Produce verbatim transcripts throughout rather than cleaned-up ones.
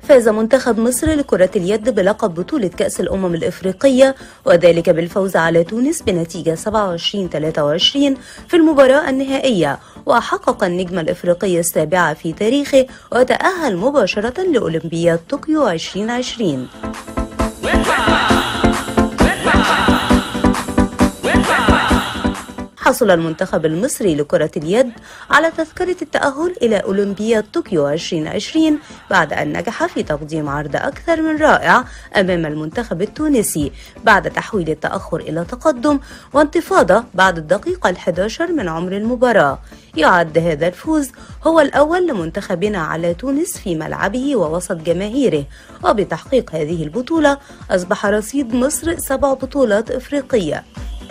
فاز منتخب مصر لكرة اليد بلقب بطولة كأس الأمم الإفريقية، وذلك بالفوز على تونس بنتيجة سبعة وعشرين ثلاثة وعشرين في المباراة النهائية، وحقق النجم الإفريقي السابع في تاريخه وتأهل مباشرة لأولمبياد طوكيو ألفين وعشرين. حصل المنتخب المصري لكرة اليد على تذكرة التأهل إلى أولمبياد طوكيو ألفين وعشرين بعد أن نجح في تقديم عرض أكثر من رائع أمام المنتخب التونسي بعد تحويل التأخر إلى تقدم وانتفاضة بعد الدقيقة الحادية عشرة من عمر المباراة. يعد هذا الفوز هو الأول لمنتخبنا على تونس في ملعبه ووسط جماهيره، وبتحقيق هذه البطولة أصبح رصيد مصر سبع بطولات إفريقية.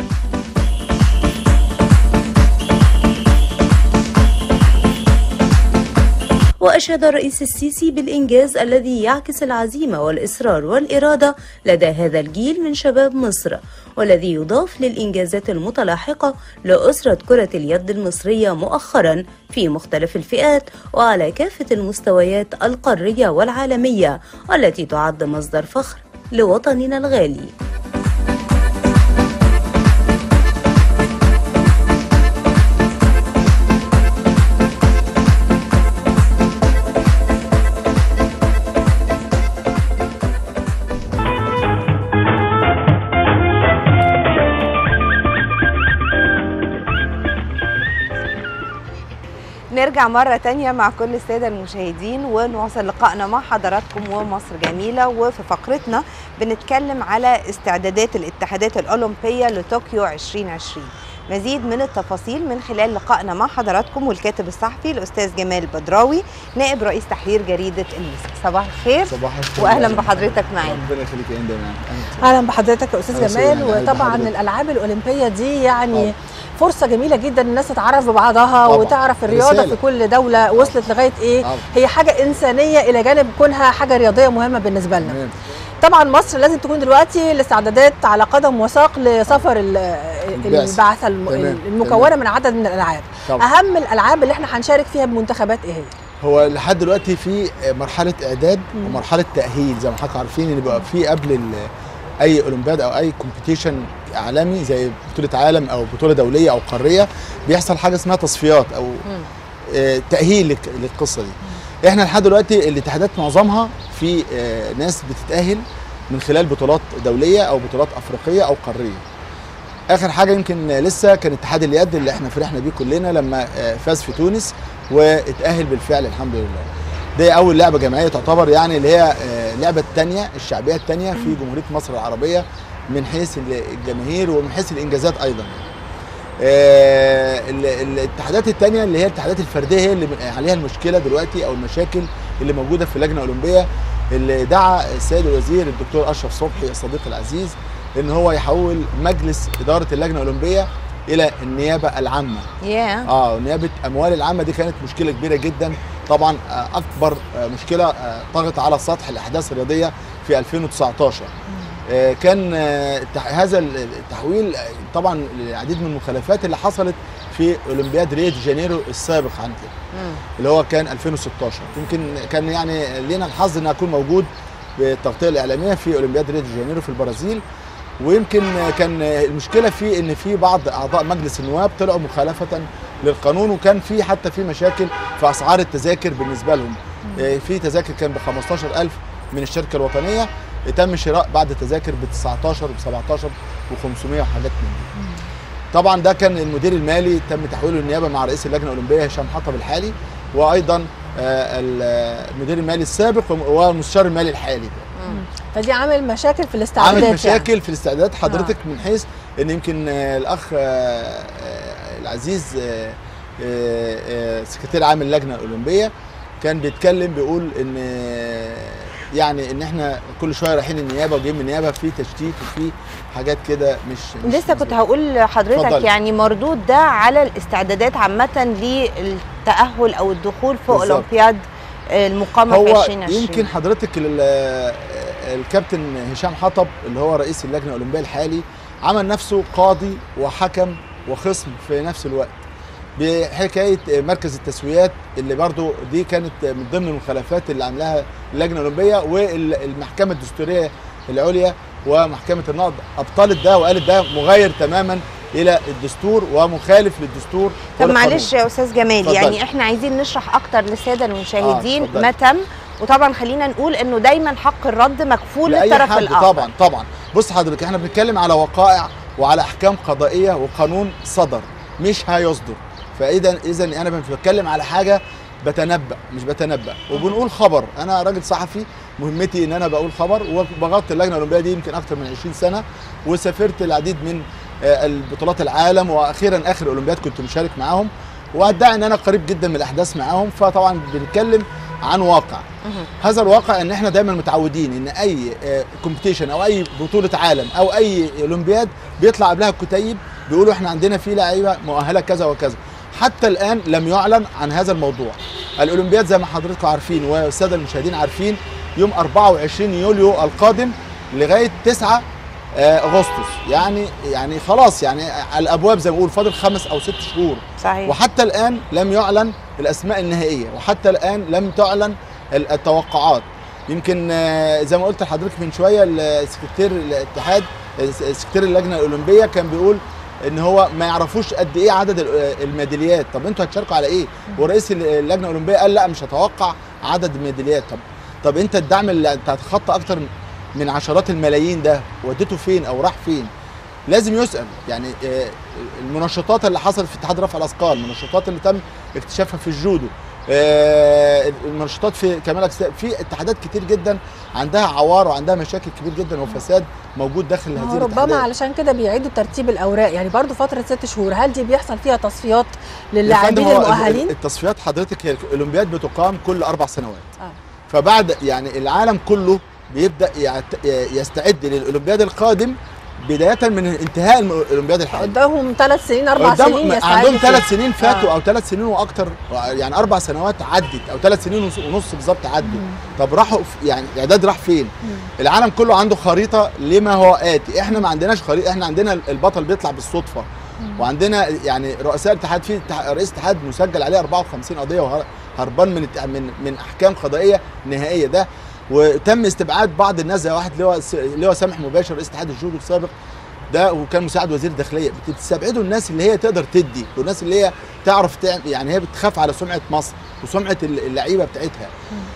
وأشاد الرئيس السيسي بالإنجاز الذي يعكس العزيمة والإصرار والإرادة لدى هذا الجيل من شباب مصر، والذي يضاف للإنجازات المتلاحقة لأسرة كرة اليد المصرية مؤخرا في مختلف الفئات وعلى كافة المستويات القارية والعالمية، والتي تعد مصدر فخر لوطننا الغالي. نرجع مرة تانية مع كل السادة المشاهدين ونواصل لقائنا مع حضراتكم ومصر جميلة. وفي فقرتنا بنتكلم على استعدادات الاتحادات الأولمبية لطوكيو ألفين وعشرين. مزيد من التفاصيل من خلال لقائنا مع حضراتكم والكاتب الصحفي الأستاذ جمال بدراوي نائب رئيس تحرير جريدة المصري. صباح الخير. صباح الخير وأهلا بحضرتك معانا. ربنا يخليك يا إندي. أهلا بحضرتك يا أستاذ جمال. وطبعا الألعاب الأولمبية دي يعني أوه. فرصة جميلة جدا الناس تتعرف ببعضها وتعرف الرياضة رسالة. في كل دولة وصلت لغاية إيه. أوه. هي حاجة إنسانية إلى جانب كونها حاجة رياضية مهمة بالنسبة لنا. مم. طبعا مصر لازم تكون دلوقتي الاستعدادات على قدم وساق لسفر البعثة المكونة من عدد من الألعاب. طبعا. أهم الألعاب اللي احنا هنشارك فيها بمنتخبات إيه هي؟ هو لحد دلوقتي في مرحلة إعداد مم. ومرحلة تأهيل، زي ما حضرتك عارفين ان بيبقى في قبل أي أولمبياد أو أي كومبيتيشن عالمي زي بطولة عالم أو بطولة دولية أو قارية بيحصل حاجة اسمها تصفيات أو مم. تأهيل للقصة دي. مم. احنا لحد دلوقتي الاتحادات معظمها في ناس بتتأهل من خلال بطولات دولية أو بطولات أفريقية أو قارية. آخر حاجة يمكن لسه كان اتحاد اليد اللي احنا فرحنا بيه كلنا لما فاز في تونس واتأهل بالفعل الحمد لله. دي أول لعبة جماعية تعتبر، يعني اللي هي اللعبة الثانية الشعبية الثانية في جمهورية مصر العربية من حيث الجماهير ومن حيث الإنجازات أيضا. الاتحادات الثانية اللي هي الاتحادات الفردية هي اللي عليها المشكلة دلوقتي أو المشاكل اللي موجودة في اللجنة الأولمبية، اللي دعا السيد الوزير الدكتور أشرف صبحي الصديق العزيز ان هو يحول مجلس اداره اللجنه الاولمبيه الى النيابه العامه. yeah. اه نيابه اموال العامه دي كانت مشكله كبيره جدا طبعا، اكبر مشكله طغت على سطح الاحداث الرياضيه في ألفين وتسعتاشر. آه كان هذا التحويل طبعا العديد من المخالفات اللي حصلت في اولمبياد ريو دي جانيرو السابق عن كده اللي هو كان ألفين وستاشر. يمكن كان يعني لينا الحظ ان اكون موجود بالتغطيه الاعلاميه في اولمبياد ريو دي جانيرو في البرازيل، ويمكن كان المشكله في ان في بعض اعضاء مجلس النواب طلعوا مخالفه للقانون، وكان في حتى في مشاكل في اسعار التذاكر بالنسبه لهم. في تذاكر كان ب خمستاشر ألف من الشركه الوطنيه تم شراء بعد تذاكر ب تسعتاشر ب سبعتاشر وخمسمية وحاجات من دي. طبعا ده كان المدير المالي تم تحويله للنيابه مع رئيس اللجنه الاولمبيه هشام حطب الحالي، وايضا المدير المالي السابق والمستشار المالي الحالي. فدي عامل مشاكل في الاستعدادات. عامل مشاكل يعني. في الاستعدادات حضرتك آه. من حيث ان يمكن الاخ العزيز سكرتير عام اللجنه الاولمبيه كان بيتكلم بيقول ان يعني ان احنا كل شويه رايحين النيابه وجايين من النيابه في تشتيت وفي حاجات كده مش, مش لسه كنت هقول لحضرتك فضل. يعني مردود ده على الاستعدادات عامه للتاهل او الدخول في بالزبط. اولمبياد المقامه في ألفين وعشرين. يمكن حضرتك الكابتن هشام حطب اللي هو رئيس اللجنه الاولمبيه الحالي عمل نفسه قاضي وحكم وخصم في نفس الوقت. بحكايه مركز التسويات اللي برضو دي كانت من ضمن المخالفات اللي عملها اللجنه الاولمبيه، والمحكمه الدستوريه العليا ومحكمه النقض ابطلت ده وقالت ده مغاير تماما الى الدستور ومخالف للدستور. طب معلش يا استاذ جمال، فضل. يعني احنا عايزين نشرح اكتر للساده المشاهدين آه ما تم، وطبعا خلينا نقول انه دايما حق الرد مكفول للطرف الاخر. طبعا طبعا. بص حضرتك، احنا بنتكلم على وقائع وعلى احكام قضائيه وقانون صدر مش هيصدر، فاذا اذا انا بتكلم على حاجه بتنبأ مش بتنبأ وبنقول خبر. انا راجل صحفي مهمتي ان انا بقول خبر، وبغطي اللجنه الاولمبيه دي يمكن اكثر من عشرين سنه، وسافرت العديد من البطولات العالم، واخيرا اخر الاولمبياد كنت مشارك معاهم، وادعي ان انا قريب جدا من الاحداث معاهم. فطبعا بنتكلم عن واقع. هذا الواقع ان احنا دايما متعودين ان اي كومبيتيشن او اي بطوله عالم او اي اولمبياد بيطلع قبلها الكتيب بيقولوا احنا عندنا في لعيبه مؤهله كذا وكذا. حتى الان لم يعلن عن هذا الموضوع. الاولمبياد زي ما حضراتكم عارفين والساده المشاهدين عارفين يوم أربعة وعشرين يوليو القادم لغايه تسعة اغسطس، يعني يعني خلاص يعني على الابواب زي ما بقول، فاضل خمس او ست شهور. صحيح. وحتى الان لم يعلن الاسماء النهائيه، وحتى الان لم تعلن التوقعات. يمكن زي ما قلت لحضرتك من شويه السكرتير الاتحاد سكرتير اللجنه الاولمبيه كان بيقول ان هو ما يعرفوش قد ايه عدد الميداليات. طب انتوا هتشاركوا على ايه؟ ورئيس اللجنه الاولمبيه قال لا مش هتوقع عدد الميداليات. طب طب انت الدعم اللي انت هتخطى اكتر من عشرات الملايين ده وديته فين او راح فين؟ لازم يسأل. يعني المنشطات اللي حصلت في اتحاد رفع الاثقال، المنشطات اللي تم اكتشافها في الجودو، المنشطات في كمال الاجسام، في اتحادات كتير جدا عندها عوار وعندها مشاكل كبير جدا وفساد موجود داخل هذه الاتحادات. ربما علشان كده بيعيدوا ترتيب الاوراق، يعني برضو فتره ست شهور، هل دي بيحصل فيها تصفيات للاعبين المؤهلين؟ التصفيات حضرتك هي الاولمبياد بتقام كل اربع سنوات. آه. فبعد يعني العالم كله بيبدا يستعد للاولمبياد القادم بدايه من انتهاء الاولمبياد الحالي. قدامهم ثلاث سنين اربع سنين يستعدوا. عندهم ثلاث سنين فاتوا آه. او ثلاث سنين واكثر، يعني اربع سنوات عدت او ثلاث سنين ونص بالظبط عدت. طب راحوا يعني الاعداد راح فين؟ مم. العالم كله عنده خريطه لما هو اتي، احنا ما عندناش خريطه. احنا عندنا البطل بيطلع بالصدفه. مم. وعندنا يعني رؤساء الاتحاد، في رئيس اتحاد مسجل عليه أربعة وخمسين قضيه وهربان من من من احكام قضائيه نهائيه. ده وتم استبعاد بعض الناس زي واحد اللي هو اللي هو سامح مباشر رئيس اتحاد الجودو السابق ده، وكان مساعد وزير الداخليه. بتستبعدوا الناس اللي هي تقدر تدي، والناس اللي هي تعرف تعمل، يعني هي بتخاف على سمعه مصر وسمعه اللعيبه بتاعتها.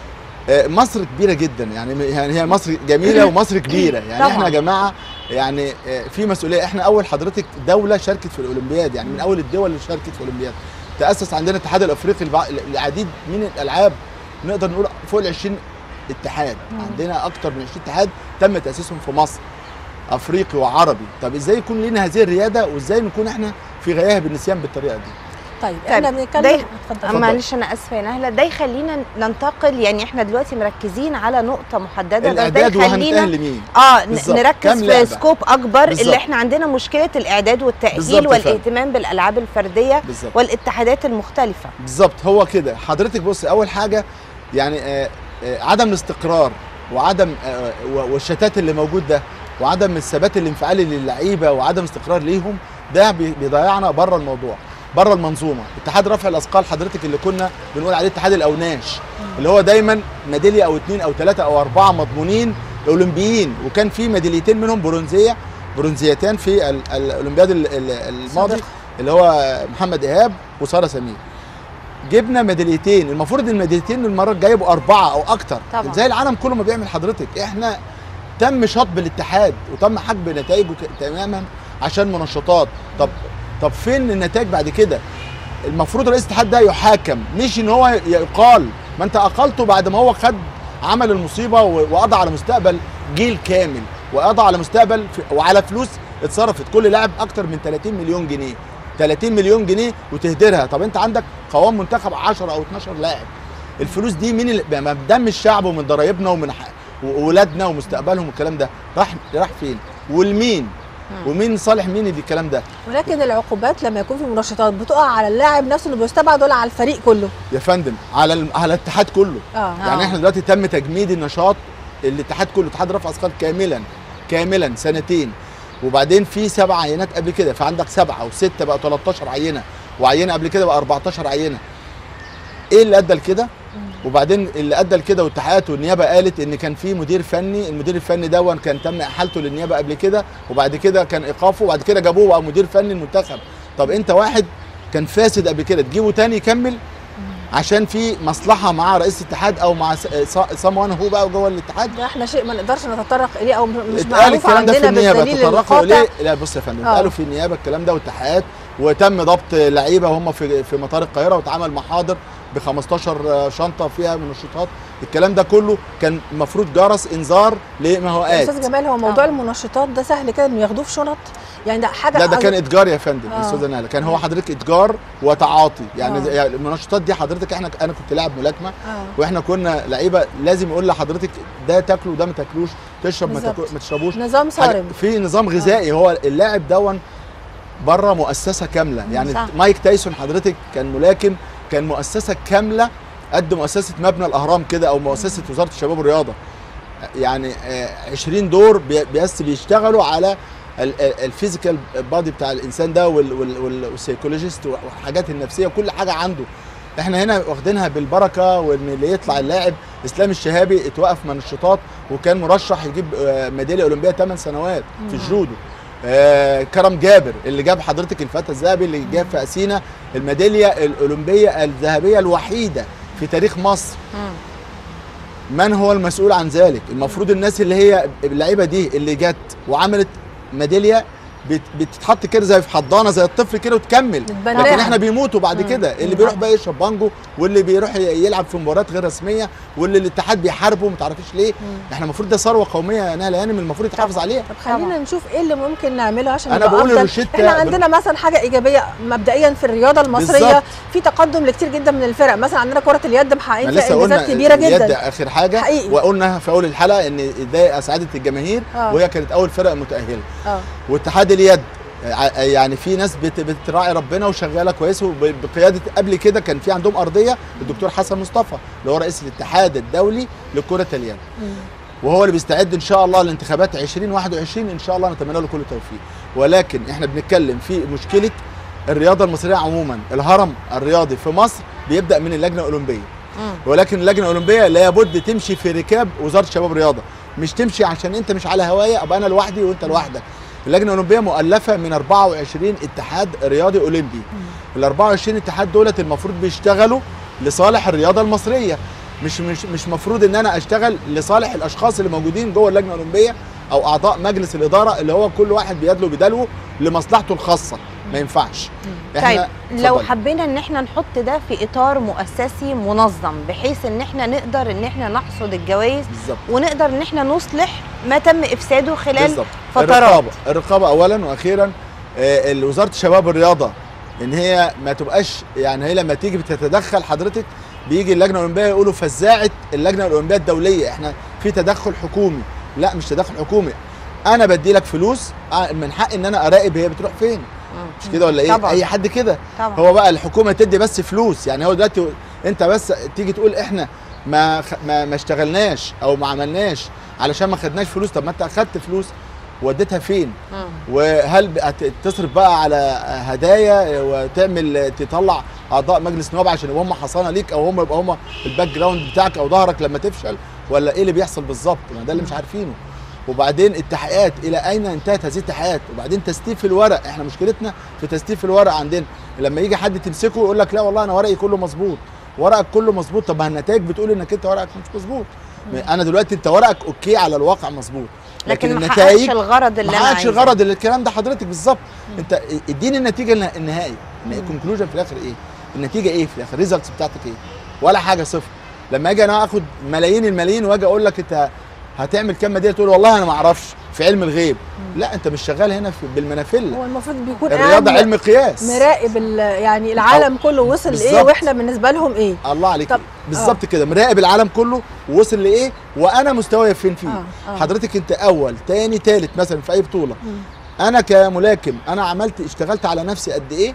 مصر كبيره جدا، يعني يعني هي مصر جميله ومصر كبيره، يعني احنا يا جماعه يعني في مسؤوليه. احنا اول حضرتك دوله شاركت في الاولمبياد، يعني من اول الدول اللي شاركت في الاولمبياد. تاسس عندنا الاتحاد الافريقي العديد من الالعاب، نقدر نقول فوق ال عشرين اتحاد. عندنا اكتر من عشرين اتحاد تم تاسيسهم في مصر، افريقي وعربي. طب ازاي يكون لنا هذه الرياده، وازاي نكون احنا في غياهب النسيان بالطريقه دي؟ طيب احنا بنتكلم. اتفضل. معلش انا اسفه يا نهله، ده يخلينا ننتقل، يعني احنا دلوقتي مركزين على نقطه محدده، الاعداد وهننتقل لمين؟ اه نركز في سكوب اكبر بالزبط. اللي احنا عندنا مشكله الاعداد والتاهيل والاهتمام بالالعاب الفرديه بالزبط. والاتحادات المختلفه. بالظبط هو كده حضرتك. بص اول حاجه يعني آه آه عدم الاستقرار وعدم آه والشتات اللي موجود ده، وعدم الثبات الانفعالي للعيبه وعدم استقرار ليهم، ده بيضيعنا بره الموضوع، بره المنظومه. اتحاد رفع الاثقال حضرتك اللي كنا بنقول عليه اتحاد الاوناش، اللي هو دايما ميداليه او اثنين او ثلاثه او اربعه مضمونين اولمبيين، وكان في ميداليتين منهم برونزيه برونزيتين في الاولمبياد الماضي اللي هو محمد ايهاب وساره سمير. جبنا ميداليتين، المفروض الميداليتين المره الجايه يبقوا اربعه او اكتر زي العالم كله ما بيعمل حضرتك. احنا تم شطب الاتحاد وتم حجب نتائجه تماما عشان منشطات. طب طب فين النتائج بعد كده؟ المفروض رئيس الاتحاد ده يحاكم، مش ان هو يقال. ما انت اقلته بعد ما هو خد عمل المصيبه وقضى على مستقبل جيل كامل، وقضى على مستقبل وعلى فلوس اتصرفت. كل لاعب اكتر من ثلاثين مليون جنيه، ثلاثين مليون جنيه وتهدرها. طب انت عندك قوام منتخب عشرة او اتناشر لاعب، الفلوس دي مين اللي من دم الشعب ومن ضرايبنا ومن واولادنا ومستقبلهم والكلام ده راح راح فين؟ والمين؟ ومين صالح مين دي الكلام ده؟ ولكن العقوبات لما يكون في منشطات بتقع على اللاعب نفسه اللي بيستبعد ولا على الفريق كله؟ يا فندم على ال... على الاتحاد كله. آه. يعني آه. احنا دلوقتي تم تجميد النشاط الاتحاد كله، اتحاد رفع اثقال كاملا كاملا سنتين، وبعدين في سبع عينات قبل كده، فعندك سبعه وسته بقى تلتاشر عينه، وعينه قبل كده بقى أربعتاشر عينه. ايه اللي ادى لكده؟ وبعدين اللي ادى لكده والاتحادات والنيابه قالت ان كان في مدير فني، المدير الفني ده كان تم احالته للنيابه قبل كده، وبعد كده كان ايقافه، وبعد كده جابوه بقى مدير فني المنتخب. طب انت واحد كان فاسد قبل كده تجيبه تاني يكمل عشان في مصلحه مع رئيس الاتحاد او مع سموان هو بقى جوه الاتحاد؟ ده احنا شيء ما نقدرش نتطرق اليه او مش معروف عندنا بالدليل القاطع. ليه؟ لا بص يا فندم، قالوا في النيابه الكلام ده والاتحاد، وتم ضبط لعيبه وهم في في مطار القاهره، واتعمل محاضر ب خمستاشر شنطه فيها منشطات. الكلام ده كله كان المفروض جرس انذار لمهوقات. استاذ جمال، هو موضوع آه. المنشطات ده سهل كده انه ياخدوه في شنط؟ يعني ده حاجه لا ده كان اتجار يا فندم. آه. استاذ نهله كان هو حضرتك اتجار وتعاطي. يعني, آه. يعني المنشطات دي حضرتك احنا انا كنت لاعب ملاكمه، آه. واحنا كنا لعيبه لازم يقول لحضرتك ده تاكله وده ما تاكلوش، تشرب ما, ما تشربوش، نظام صارم، في نظام غذائي. آه. هو اللاعب دون بره مؤسسه كامله. يعني صح. مايك تايسون حضرتك كان ملاكم، كان مؤسسه كامله قد مؤسسه مبنى الاهرام كده او مؤسسه وزاره الشباب والرياضه. يعني عشرين دور بس بيشتغلوا على الفيزيكال بادي بتاع الانسان ده والسيكولوجيست والحاجات النفسيه وكل حاجه عنده. احنا هنا واخدينها بالبركه، وان اللي يطلع اللاعب اسلام الشهابي اتوقف منشطات وكان مرشح يجيب ميداليه اولمبيه ثمان سنوات في الجودو. آه كرم جابر اللي جاب حضرتك الفتى الذهبي اللي جاب في اثينا الميداليه الاولمبيه الذهبيه الوحيده في تاريخ مصر. من هو المسؤول عن ذلك؟ المفروض الناس اللي هي اللعيبه دي اللي جت وعملت ميداليه بتتحط كده زي في حضانه زي الطفل كده وتكمل، لكن احنا بيموتوا بعد كده. اللي بيروح بقى يشرب بانجو، واللي بيروح يلعب في مباريات غير رسميه، واللي الاتحاد بيحاربه ما تعرفيش ليه. احنا المفروض ده ثروه قوميه يا نهله هانم، المفروض يتحافظ عليها. طب خلينا نشوف ايه اللي ممكن نعمله عشان انا بقول الروشته. احنا عندنا مثلا حاجه ايجابيه مبدئيا في الرياضه المصريه بالزبط. في تقدم لكتير جدا من الفرق، مثلا عندنا كره اليد محققين فيها انجازات كبيره جدا. اليد اخر حاجه حقيقي. وقلنا في اول الحلقه ان ده اسعدت الجماهير، آه. وهي كانت اول فرق متاهله. اه واتحاد اليد يعني في ناس بتراعي ربنا وشغاله كويس، وبقياده قبل كده كان في عندهم ارضيه الدكتور حسن مصطفى اللي هو رئيس الاتحاد الدولي لكره اليد، وهو اللي بيستعد ان شاء الله لانتخابات عشرين واحد وعشرين ان شاء الله، نتمنى له كل التوفيق. ولكن احنا بنتكلم في مشكله الرياضه المصريه عموما. الهرم الرياضي في مصر بيبدا من اللجنه الاولمبيه، ولكن اللجنه الاولمبيه لابد تمشي في ركاب وزاره الشباب والرياضه، مش تمشي عشان انت مش على هوايه ابقى انا لوحدي وانت لوحدك. اللجنه الاولمبيه مؤلفه من أربعة وعشرين اتحاد رياضي اولمبي. ال أربعة وعشرين اتحاد دولت المفروض بيشتغلوا لصالح الرياضه المصريه، مش مش مش مفروض ان انا اشتغل لصالح الاشخاص اللي موجودين جوه اللجنه الاولمبيه او اعضاء مجلس الاداره اللي هو كل واحد بيدلو بدلوه لمصلحته الخاصه. ما ينفعش. طيب لو حبينا ان احنا نحط ده في اطار مؤسسي منظم بحيث ان احنا نقدر ان احنا نحصد الجوائز ونقدر ان احنا نصلح ما تم افساده خلال بالزبط. فترات. الرقابه الرقابه اولا واخيرا. آه وزاره الشباب والرياضه ان هي ما تبقاش يعني هي لما تيجي بتتدخل حضرتك بيجي اللجنه الاولمبيه يقولوا فزاعه اللجنه الاولمبيه الدوليه احنا في تدخل حكومي. لا مش تدخل حكومي، انا بدي لك فلوس من حق ان انا اراقب هي بتروح فين. مش كده ولا ايه؟ طبعا. اي حد كده. هو بقى الحكومه تدي بس فلوس، يعني هو دلوقتي انت بس تيجي تقول احنا ما ما, ما اشتغلناش او ما عملناش علشان ما خدناش فلوس. طب ما انت اخدت فلوس وديتها فين؟ مم. وهل تصرف بقى على هدايا وتعمل تطلع اعضاء مجلس نواب عشان يبقوا هم حصانه ليك او هم يبقى هم الباك جراوند بتاعك او ظهرك لما تفشل، ولا ايه اللي بيحصل بالظبط؟ ما ده اللي مش عارفينه. وبعدين التحقيقات الى اين انتهت هذه التحقيقات؟ وبعدين تستيف الورق، احنا مشكلتنا في تستيف الورق عندنا. لما يجي حد تمسكه يقول لك لا والله انا ورقي كله مظبوط. ورقك كله مظبوط، طب ما النتائج بتقول انك انت ورقك مش مظبوط. انا دلوقتي انت ورقك اوكي على الواقع مظبوط، لكن, لكن النتائج ما حققش الغرض اللي انا عايزه. ما حققش الغرض اللي الكلام ده حضرتك بالظبط. انت اديني النتيجه النهائيه، الكونكلوجن في الاخر ايه؟ النتيجه ايه في الاخر؟ الريزلتس بتاعتك ايه؟ ولا حاجه، صفر. لما اجي انا اخد ملايين الملايين واجي اقول لك انت هتعمل كام ميداليه تقول والله انا ما اعرفش في علم الغيب. مم. لا انت مش شغال هنا في بالمنافله. هو المفروض بيكون الرياضه علم قياس، مراقب يعني العالم كله وصل بالزبط. لايه واحنا بالنسبه لهم ايه. الله عليك بالظبط كده، مراقب العالم كله ووصل لايه وانا مستواي فين فيه. آه. آه. حضرتك انت اول تاني تالت مثلا في اي بطوله. مم. انا كملاكم انا عملت اشتغلت على نفسي قد ايه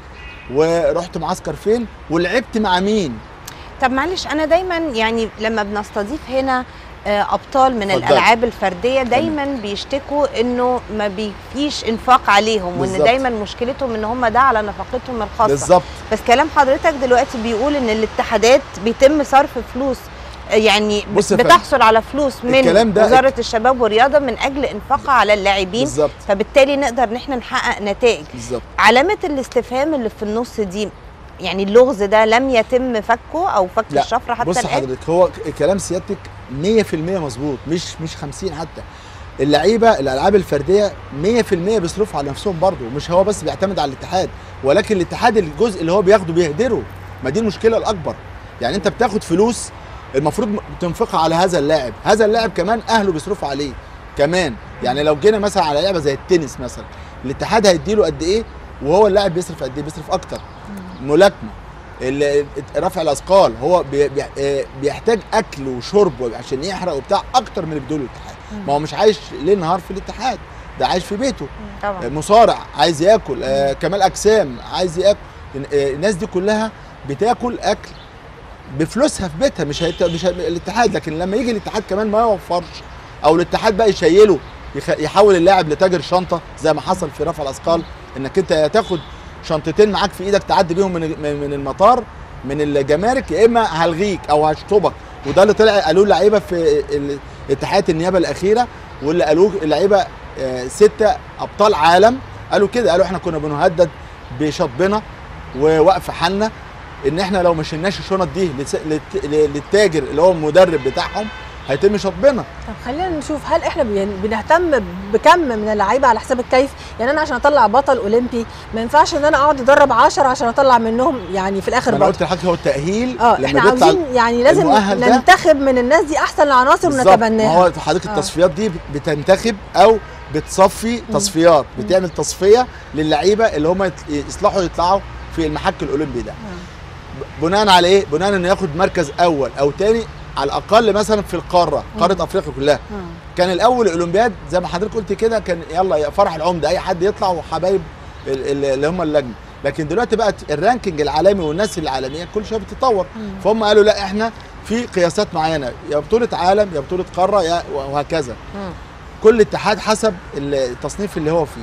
ورحت معسكر فين ولعبت مع مين. طب معلش انا دايما يعني لما بنستضيف هنا ابطال من فضل. الالعاب الفرديه دايما بيشتكوا انه ما بيفيش انفاق عليهم، وان دايما مشكلتهم ان هم ده على نفقتهم الخاصه. بالظبط. بس كلام حضرتك دلوقتي بيقول ان الاتحادات بيتم صرف فلوس، يعني بتحصل على فلوس من وزاره الشباب والرياضه من اجل انفاقها على اللاعبين، بالزبط. فبالتالي نقدر ان احنا نحقق نتائج. بالظبط. علامه الاستفهام اللي في النص دي، يعني اللغز ده لم يتم فكه او فك الشفره حتى الان؟ بص حضرتك، هو كلام سيادتك مية في المية مظبوط، مش مش خمسين حتى. اللعيبه الالعاب الفرديه مية في المية بيصرفوا على نفسهم برضه، مش هو بس بيعتمد على الاتحاد، ولكن الاتحاد الجزء اللي هو بياخده بيهدره. ما دي المشكله الاكبر. يعني انت بتاخد فلوس المفروض تنفقها على هذا اللاعب، هذا اللاعب كمان اهله بيصرفوا عليه كمان. يعني لو جينا مثلا على لعبه زي التنس مثلا، الاتحاد هيديله قد ايه وهو اللاعب بيصرف قد ايه؟ بيصرف اكتر. ملاكمه، رفع الاثقال، هو بيحتاج اكل وشرب عشان يحرق وبتاع اكتر من اللي بيدوله الاتحاد. ما هو مش عايش ليل نهار في الاتحاد، ده عايش في بيته. طبعا. مصارع عايز ياكل، آه كمال اجسام عايز ياكل. الناس دي كلها بتاكل اكل بفلوسها في بيتها، مش هيت... مش هي... الاتحاد. لكن لما يجي الاتحاد كمان ما يوفرش، او الاتحاد بقى يشيله، يخ... يحول اللاعب لتاجر شنطه زي ما حصل في رفع الاثقال، انك انت يا تاخد شنطتين معاك في ايدك تعدي بيهم من من المطار من الجمارك، يا اما هلغيك او هشطبك. وده اللي طلع قالوه اللعيبه في اتحاد النيابه الاخيره، واللي قالوه اللعيبه سته ابطال عالم قالوا كده، قالوا احنا كنا بنهدد بشطبنا ووقف حالنا، ان احنا لو ما شلناش الشنط دي للتاجر اللي هو المدرب بتاعهم هيتم شطبنا. طب خلينا نشوف، هل احنا بنهتم بكم من اللعيبه على حساب الكيف؟ يعني انا عشان اطلع بطل اولمبي ما ينفعش ان انا اقعد ادرب عشرة عشان اطلع منهم يعني في الاخر بطل. انا قلت لحضرتك هو التاهيل. اه احنا عاوزين يعني لازم ننتخب من الناس دي احسن العناصر ونتبناها. ما هو حضرتك التصفيات دي بتنتخب او بتصفي تصفيات، بتعمل تصفيه للعيبه اللي هم يصلحوا يطلعوا في المحك الاولمبي ده. بناء على ايه؟ بناء انه ياخد مركز اول او ثاني على الاقل مثلا في القاره، قاره افريقيا كلها. مم. كان الاول الاولمبياد زي ما حضرتك قلت كده، كان يلا فرح العمده اي حد يطلع وحبايب اللي هم اللجنه. لكن دلوقتي بقت الرانكينج العالمي والناس العالميه كل شويه بتتطور. مم. فهم قالوا لا احنا في قياسات معينه، يا بطوله عالم يا بطوله قاره يا وهكذا. مم. كل اتحاد حسب التصنيف اللي هو فيه.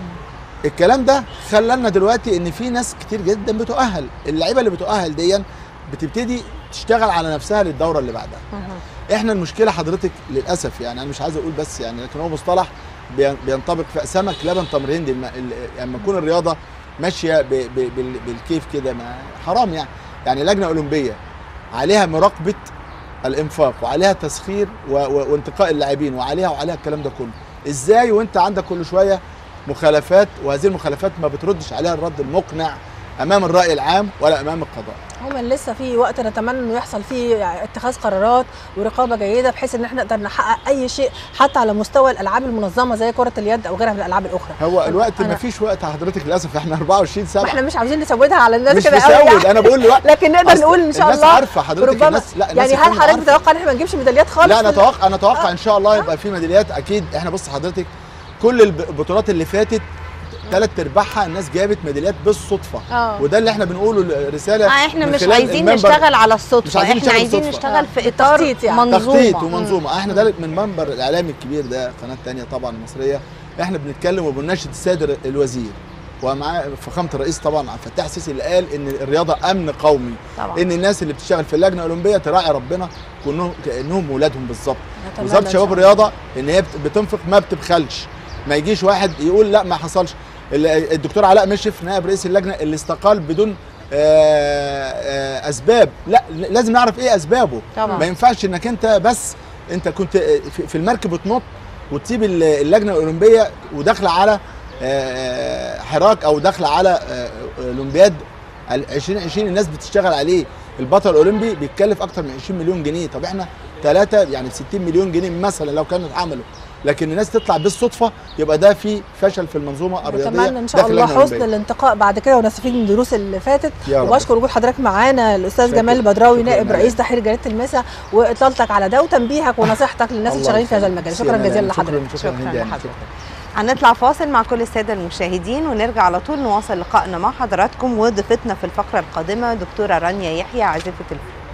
الكلام ده خلانا دلوقتي ان في ناس كتير جدا بتؤهل، اللعيبه اللي بتؤهل دي بتبتدي تشتغل على نفسها للدوره اللي بعدها. احنا المشكله حضرتك للاسف، يعني انا مش عايز اقول بس يعني، لكن هو مصطلح بينطبق في سمك لبن تمر هندي. لما تكون الرياضه ماشيه بالكيف كده ما حرام يعني. يعني لجنه اولمبيه عليها مراقبه الانفاق وعليها تسخير وانتقاء اللاعبين وعليها وعليها الكلام ده كله، ازاي وانت عندك كل شويه مخالفات، وهذه المخالفات ما بتردش عليها الرد المقنع امام الراي العام ولا امام القضاء؟ هو لسه في وقت نتمنى انه يحصل فيه اتخاذ قرارات ورقابه جيده بحيث ان احنا نقدر نحقق اي شيء حتى على مستوى الالعاب المنظمه زي كره اليد او غيرها من الالعاب الاخرى. هو الوقت ما فيش وقت حضرتك للاسف، احنا أربعة وعشرين ساعه. احنا مش عاوزين نسودها على الناس كده قوي يعني. انا بقول الوقت لكن نقدر نقول ان شاء الله الناس عارفه حضرتك. الناس لا الناس يعني هل حضرتك متوقع ان احنا ما نجيبش ميداليات خالص؟ لا انا اتوقع انا اتوقع ان شاء الله يبقى في ميداليات اكيد. احنا بص حضرتك كل البطولات اللي فاتت ثلاث ارباعها الناس جابت ميداليات بالصدفه. أوه. وده اللي احنا بنقوله رساله. آه احنا مش عايزين نشتغل على الصدفه، احنا عايزين, عايزين نشتغل آه. في اطار تخطيط يعني. منظومه تخطيط ومنظومه. آه. احنا ده من منبر الاعلامي الكبير ده، قناه ثانيه طبعا مصريه، احنا بنتكلم وبنناشد السيد الوزير ومعاه فخامه الرئيس طبعا عبد الفتاح السيسي اللي قال ان الرياضه امن قومي طبعا. ان الناس اللي بتشتغل في اللجنه الاولمبيه تراعي ربنا كانهم كانهم اولادهم بالظبط. وزاره شباب الرياضه ان هي بتنفق ما بتبخلش، ما يجيش واحد يقول لا ما حصلش. الدكتور علاء مشرف نائب رئيس اللجنه اللي استقال بدون آآ آآ اسباب، لا لازم نعرف ايه اسبابه طبعا. ما ينفعش انك انت بس انت كنت في المركب بتنط وتسيب اللجنه الاولمبيه وداخله على حراك او داخله على اولمبياد عشرين عشرين الناس بتشتغل عليه. البطل الاولمبي بيتكلف اكتر من عشرين مليون جنيه، طب احنا ثلاثة يعني ستين مليون جنيه مثلا لو كانوا اتعملوا، لكن الناس تطلع بالصدفه يبقى ده في فشل في المنظومه الرياضيه. اتمنى ان شاء الله حسن الانتقاء بعد كده ونستفيد من الدروس اللي فاتت. وبشكر وجود حضرتك معانا الاستاذ جمال البدراوي نائب رئيس تحرير جريده المسا، واطلالتك على ده وتنبيهك ونصيحتك للناس اللي شغالين في هذا المجال. شكرا جزيلا لحضرتك. شكرا لحضرتك. هنطلع فاصل مع كل الساده المشاهدين ونرجع على طول نواصل لقائنا مع حضراتكم. وضيفتنا في الفقره القادمه دكتوره رانيا يحيى عازفه الفلوت.